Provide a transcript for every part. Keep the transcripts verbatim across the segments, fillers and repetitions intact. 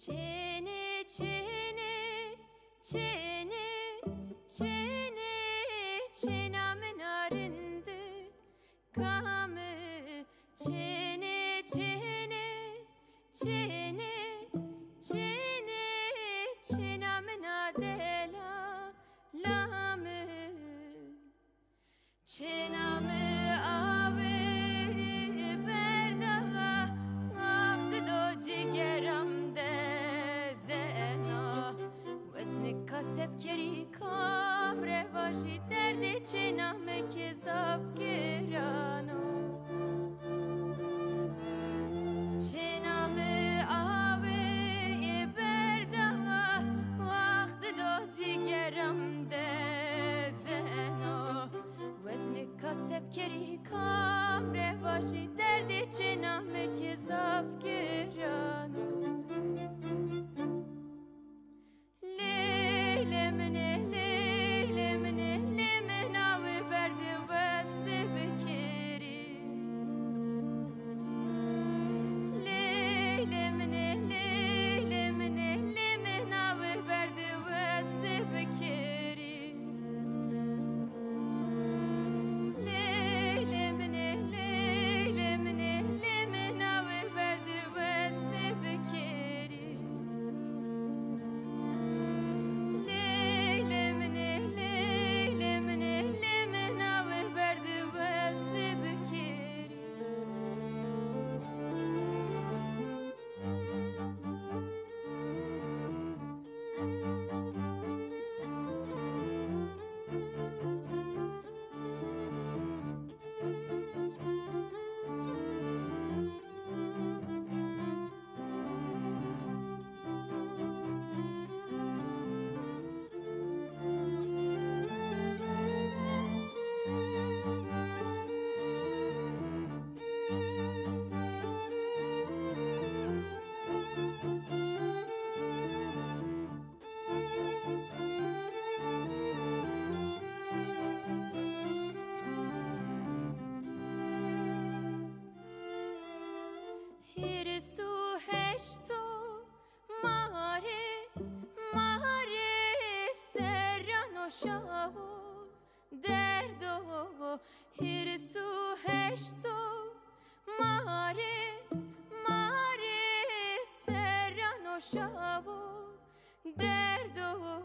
چنه چنه چنه چنه چنم نارنده کامه چنه چنه چنه چنه چنم نادلا لامه چنم آوه برده وقت دو جگرم ده زنا وزن کاسب کری کام رواشی درد چنم که زاف گرانو چنم آوه برده وقت دو جگرم ده زنا وزن کاسب کری کام رواشی درد چنم که زاف گرانو لیل منه لیل منه لیل ناوی برده واسه بکری لیل منه لیل منه لیل ناوی برده واسه بکری لیل منه لیل منه لیل ناوی برده واسه بکری لیل منه لیل منه لیل ناوی برده واسه بکری هرسو هشتو ماره ماره سرانو شاو دردو هرسو هشتو ماره ماره سرانو شاو دردو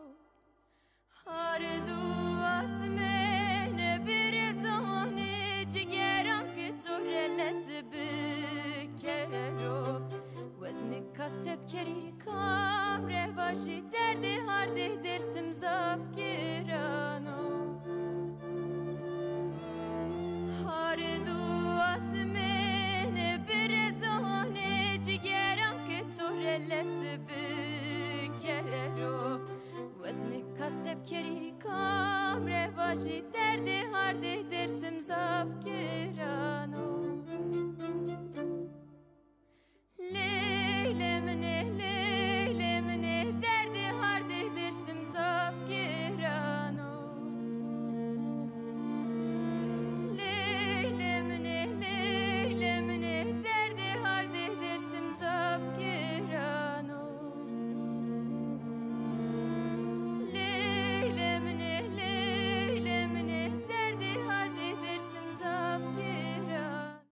هر دو آسمان برزانه جگرم که تو رلت بکرو وزن کاسب کری کام رواشی درد هرده درسم زاف گرانو هر دو آسمان برزانه جگرم که تو رلت بکرو وزن کاسب کری کام رواشی درد هرده درسم زاف گرانو